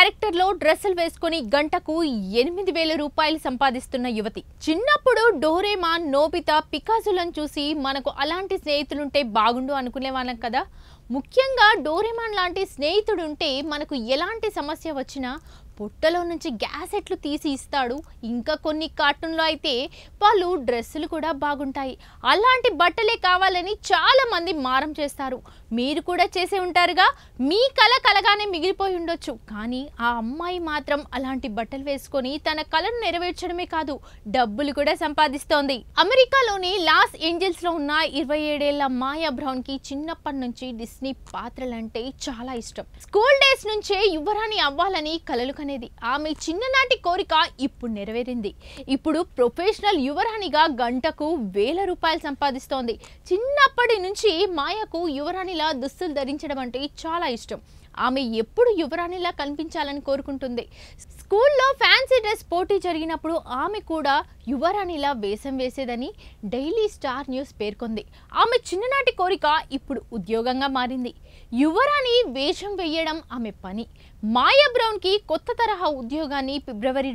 క్యారెక్టర్లో డ్రెస్సులు వేసుకొని గంటకు 8,000 రూపాయలు సంపాదిస్తున్న యువతి. చిన్నప్పుడు డోరేమాన్, నోబితా, పికాజోలను చూసి మనకు అలాంటి స్నేహితులుంటే బాగుండు అనుకునే వాళ్ళం కదా. ముఖ్యంగా డోరేమాన్ లాంటి స్నేహితుడు ఉంటే మనకు ఎలాంటి సమస్య వచ్చినా పొట్టలో నుంచి గ్యాసెట్లు తీసి ఇస్తాడు. ఇంకా కొన్ని కార్టూన్లో అయితే వాళ్ళు డ్రెస్సులు కూడా బాగుంటాయి. అలాంటి బట్టలే కావాలని చాలా మంది మారం చేస్తారు. మీరు కూడా చేసే ఉంటారుగా. మీ కల కలగానే మిగిలిపోయి ఉండొచ్చు. కానీ ఆ అమ్మాయి మాత్రం అలాంటి బట్టలు వేసుకొని తన కలను నెరవేర్చడమే కాదు, డబ్బులు కూడా సంపాదిస్తోంది. అమెరికాలోని లాస్ ఏంజల్స్ లో ఉన్న 27 ఏళ్ల మాయా బ్రౌన్ కి చిన్నప్పటి నుంచి డిస్నీ పాత్రలంటే చాలా ఇష్టం. స్కూల్ డేస్ నుంచే యువరాణి అవ్వాలని కలలు కనేది. ఆమె చిన్ననాటి కోరిక ఇప్పుడు నెరవేరింది. ఇప్పుడు ప్రొఫెషనల్ యువరాణిగా గంటకు 1000 రూపాయలు సంపాదిస్తోంది. చిన్నప్పటి నుంచి మాయాకు యువరాణిలా దుస్తులు ధరించడం అంటే చాలా ఇష్టం. ఆమె ఎప్పుడు యువరాణిలా కనిపించాలని కోరుకుంటుంది. స్కూల్లో ఫ్యాన్సీ డ్రెస్ పోటీ జరిగినప్పుడు ఆమె కూడా యువరాణిలా వేషం వేసేదని డైలీ స్టార్ న్యూస్ పేర్కొంది. ఆమె చిన్ననాటి కోరిక ఇప్పుడు ఉద్యోగంగా మారింది. యువరాణి వేషం వేయడం ఆమె పని. మాయా బ్రౌన్కి కొత్త తరహా ఉద్యోగాన్ని ఫిబ్రవరి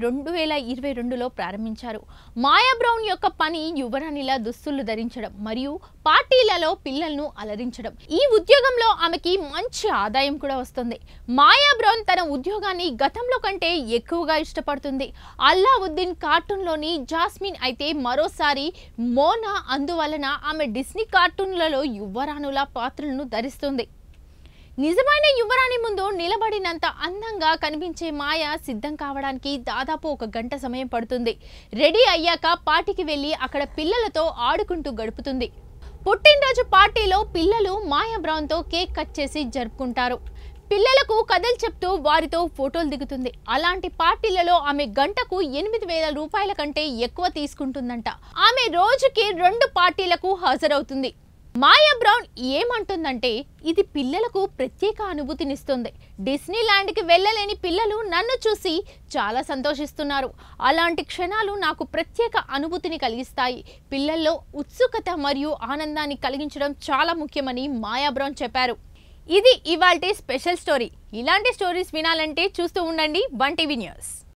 2022లో ప్రారంభించారు. మాయా బ్రౌన్ యొక్క పని యువరాణిలా దుస్తులు ధరించడం మరియు పార్టీలలో పిల్లలను అలరించడం. ఈ ఉద్యోగంలో ఆమెకి మంచి ఆదాయం కూడా వస్తుంది. మాయా బ్రౌన్ తన ఉద్యోగాన్ని గతంలో కంటే ఎక్కువగా ఇష్టపడుతుంది. అల్లావుద్దీన్ కార్టూన్లోని జాస్మిన్ అయితే మరోసారి మోనా. అందువలన ఆమె డిస్నీ కార్టూన్లలో యువరాణుల పాత్రలను ధరిస్తుంది. నిజమైన యువరాణి ముందు నిలబడినంత అందంగా కనిపించే మాయ సిద్ధం కావడానికి దాదాపు 1 గంట సమయం పడుతుంది. రెడీ అయ్యాక పార్టీకి వెళ్ళి అక్కడ పిల్లలతో ఆడుకుంటూ గడుపుతుంది. పుట్టినరోజు పార్టీలో పిల్లలు మాయా బ్రౌన్తో కేక్ కట్ చేసి జరుపుకుంటారు. పిల్లలకు కథలు చెప్తూ వారితో ఫోటోలు దిగుతుంది. అలాంటి పార్టీలలో ఆమె గంటకు 8,000 రూపాయల కంటే ఎక్కువ తీసుకుంటుందంట. ఆమె రోజుకి 2 పార్టీలకు హాజరవుతుంది. మాయా బ్రౌన్ ఏమంటుందంటే, ఇది పిల్లలకు ప్రత్యేక అనుభూతినిస్తుంది. డిస్నీ ల్యాండ్కి వెళ్ళలేని పిల్లలు నన్ను చూసి చాలా సంతోషిస్తున్నారు. అలాంటి క్షణాలు నాకు ప్రత్యేక అనుభూతిని కలిగిస్తాయి. పిల్లల్లో ఉత్సుకత మరియు ఆనందాన్ని కలిగించడం చాలా ముఖ్యమని మాయా బ్రౌన్ చెప్పారు. ఇది ఇవాల్టి స్పెషల్ స్టోరీ. ఇలాంటి స్టోరీస్ వినాలంటే చూస్తూ ఉండండి 1 టీవీ న్యూస్.